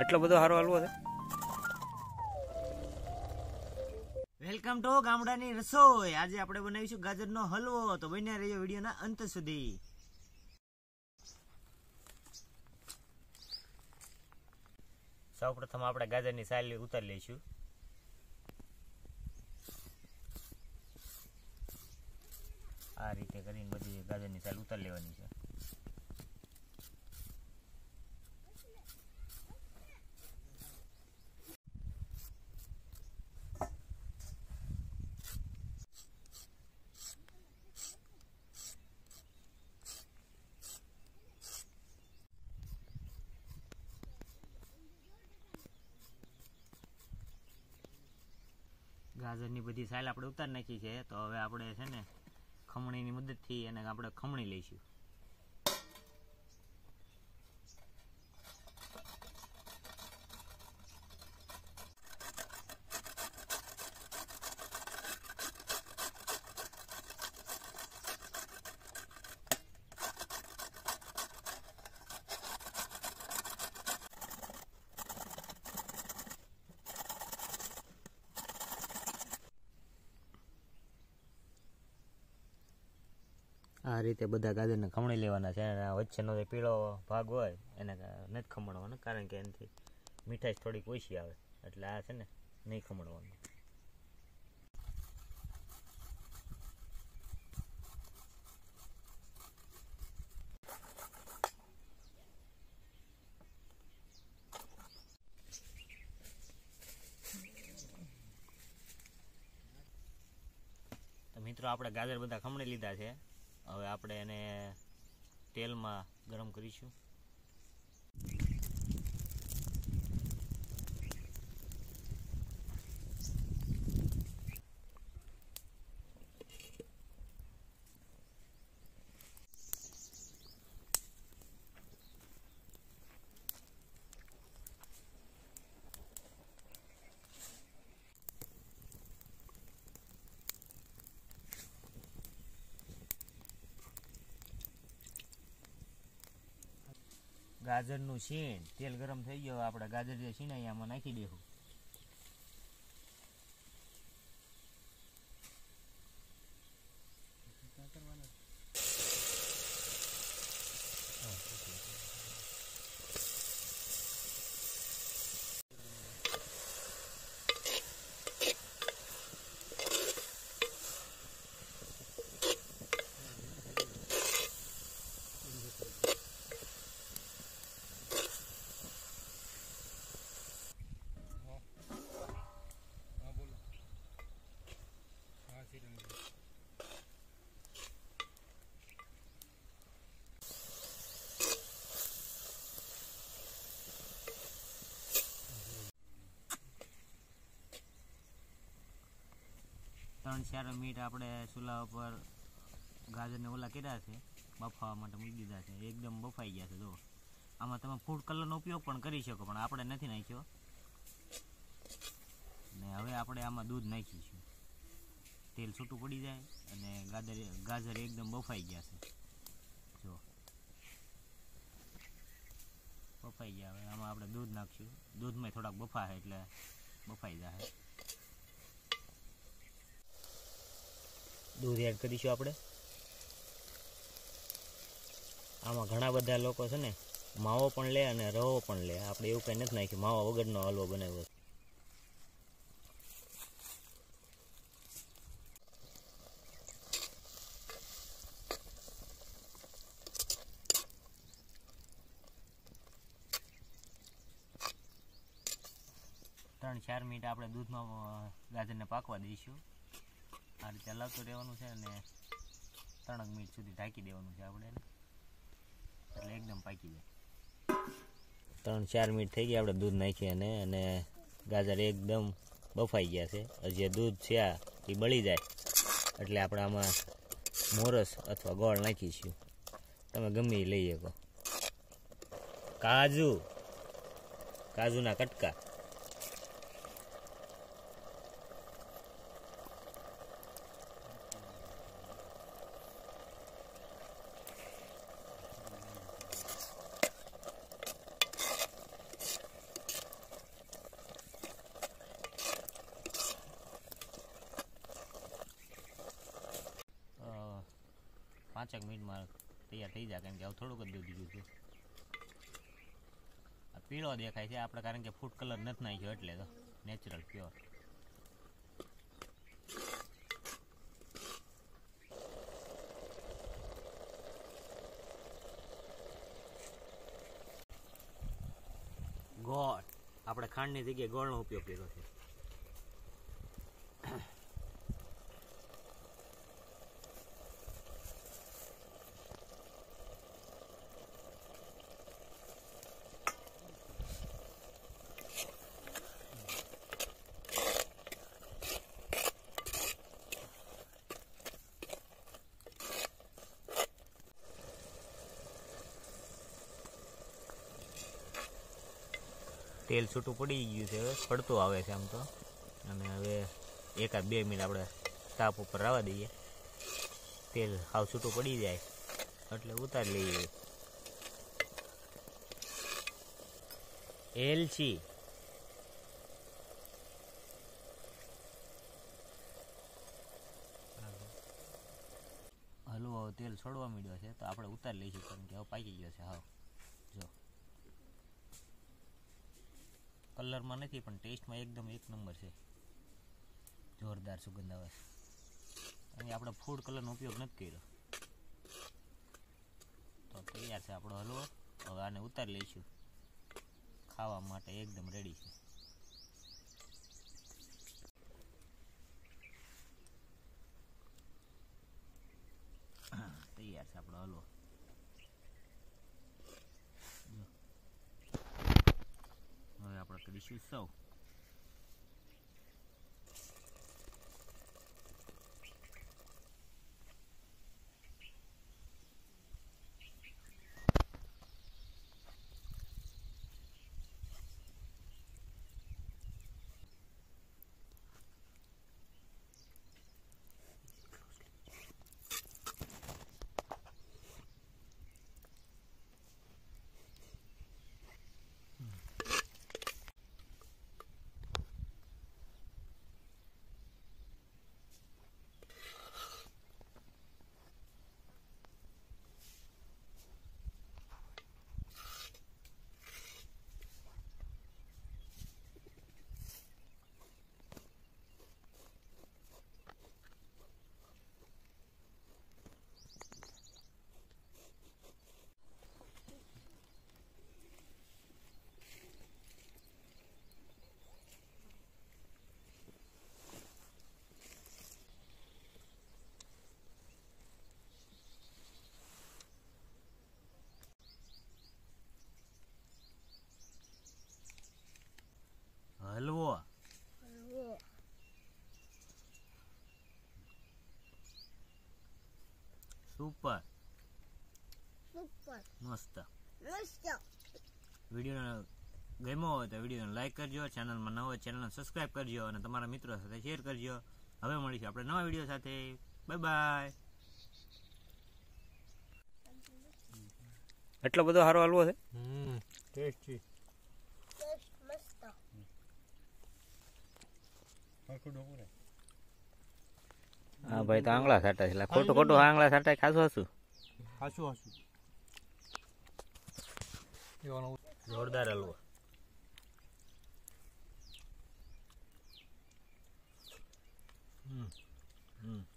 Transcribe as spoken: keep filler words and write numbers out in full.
એટલો બધો સારો હલવો છે. વેલકમ ટુ ગામડાની રસોઈ. આજે આપણે બનાવીશું ગાજરનો હલવો, તો બન્યા રહેજો વિડીયોના અંત સુધી. સૌપ્રથમ આપણે ગાજરની સાલ ઉતારી લઈશું. આ રીતે કરીને બધી ગાજરની સાલ ઉતારી લેવાની છે. ગાજરની બધી સાલ આપણે ઉતારી નાખી છે, તો હવે આપણે છે ને ખમણીની મદદથી એને આપણે ખમણી લઈશું. આ રીતે બધા ગાજરને ખમણી લેવાના છે. અને વચ્ચેનો જે પીળો ભાગ હોય એને નથી ખમણવાનો, કારણ કે એનાથી મીઠાશ થોડીક ઓછી આવે, એટલે આ છે ને નહીં ખમણવાનું. તો મિત્રો, આપણે ગાજર બધા ખમણી લીધા છે. હવે આપણે એને તેલમાં ગરમ કરીશું. ગાજરનું છીણ તેલ ગરમ થઈ ગયો. આપણે ગાજર જે છીણાય આમાં નાખી દેવું. ત્રણ ચાર મિનિટ આપણે ચૂલા ઉપર ગાજરને ઓલા કર્યા છે, બફાવા માટે મૂકી દીધા છે. એકદમ બફાઈ ગયા છે. જો આમાં તમે ફૂડ કલરનો ઉપયોગ પણ કરી શકો, પણ આપણે નથી નાખ્યો. ને હવે આપણે આમાં દૂધ નાખીશું. તેલ છૂટું પડી જાય અને ગાજર ગાજર એકદમ બફાઈ ગયા છે. જો બફાઈ ગયા. હવે આમાં આપણે દૂધ નાખશું. દૂધમાં થોડાક બફા છે એટલે બફાઈ જાય. દૂધ એડ કરીશું આપણે. આમાં ઘણા બધા લોકો છે ને માવો પણ લે અને રવો પણ લે. આપણે એવું કંઈ નથી નાખ્યું. માવા વગરનો હલવો બનાવ્યો છે. ત્રણ ચાર મિનિટ આપણે દૂધમાં ગાજરને પાકવા દઈશું. આ રીતે હલાવતું રહેવાનું છે અને ત્રણ મિનિટ સુધી ઢાંકી દેવાનું છે આપણે, એટલે એકદમ પાકી જાય. ત્રણ ચાર મિનિટ થઈ ગઈ આપણે દૂધ નાખીએ અને અને ગાજર એકદમ બફાઈ ગયા છે. જે દૂધ છે આ એ બળી જાય એટલે આપણે આમાં મોરસ અથવા ગોળ નાખીશું. તમે ગમે એ લઈ શકો. કાજુ કાજુના કટકા, પાંચેક મિનિટમાં તૈયાર થઈ જાય, કારણ કે હવે થોડુંક જ દૂધ ગયું છે. આ પીળો દેખાય છે આપણે, કારણ કે ફૂડ કલર નથી નાખ્યો એટલે, તો નેચરલ પ્યોર. ગોળ, આપણે ખાંડની જગ્યાએ ગોળનો ઉપયોગ કર્યો છે. તેલ છૂટું પડી ગયું છે, હવે પડતું આવે છે આમ તો. અને હવે એકાદ બે મિનિટ આપણે તાપ ઉપર આવવા દઈએ. તેલ હાવ છૂટું પડી જાય એટલે ઉતારી લઈએ. એલચી, હલવો તેલ છોડવા માંડ્યો છે, તો આપણે ઉતારી લઈશું, કારણ કે હવે પાકી ગયો છે હાવ. જો કલરમાં નથી, પણ ટેસ્ટમાં એકદમ એક નંબર છે, જોરદાર સુગંધ આવે છે. અને આપણે ફૂડ કલરનો ઉપયોગ નથી કર્યો. તો તૈયાર છે આપણો હલવો. હવે આને ઉતારી લઈશું, ખાવા માટે એકદમ રેડી છે. તૈયાર છે આપણો હલવો. હવે આપણે કરીશું સૌ. હલવો સુપર સુપર મસ્ત. મસ્ત. વિડીયો ગમ્યો હોય તો વિડીયોને લાઈક કરજો, ચેનલમાં નવો હોય ચેનલને સબસ્ક્રાઈબ કરજો, અને તમારા મિત્રો સાથે શેર કરજો. હવે મળીશું આપણે નવા વિડીયો સાથે. Bye bye. એટલો બધો સારો હલવો છે. હમ ટેસ્ટી. ટેસ્ટ મસ્ત. હા ભાઈ, તો આંગળા સાટા છે, ખોટું ખોટું આંગળા સાટા ખાસું હશું. હાસું હાસું જોરદાર હલવો. હમ હમ